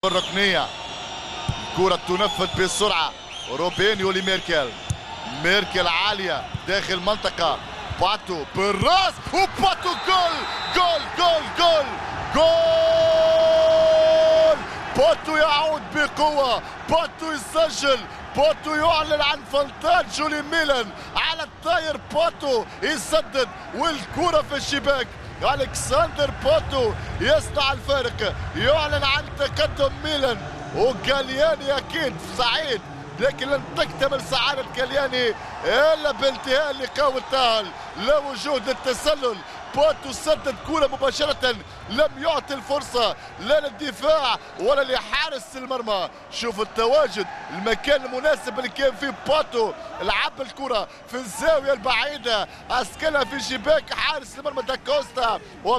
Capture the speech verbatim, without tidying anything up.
الركنية. الكرة تنفذ بسرعة. روبينيو لميركل. ميركل عالية داخل منطقة. باتو بالراس وباتو جول جول جول جول جول. باتو يعود بقوة. باتو يسجل. باتو يعلن عن فانتاجو لميلان على الطاير. باتو يسدد والكرة في الشباك. الكسندر باتو يصنع الفارق. يعلن عن تقدم ميلان. وكالياني اكيد سعيد، لكن لن تكتمل سعادة كالياني الا بانتهاء اللقاء والتأهل. لا وجود التسلل. باتو سدد كرة مباشرة، لم يعطي الفرصة لا للدفاع ولا لحارس المرمى. شوف التواجد، المكان المناسب اللي كان فيه باتو. لعب الكرة في الزاوية البعيدة، اسكنها في شباك حارس المرمى داكوستا.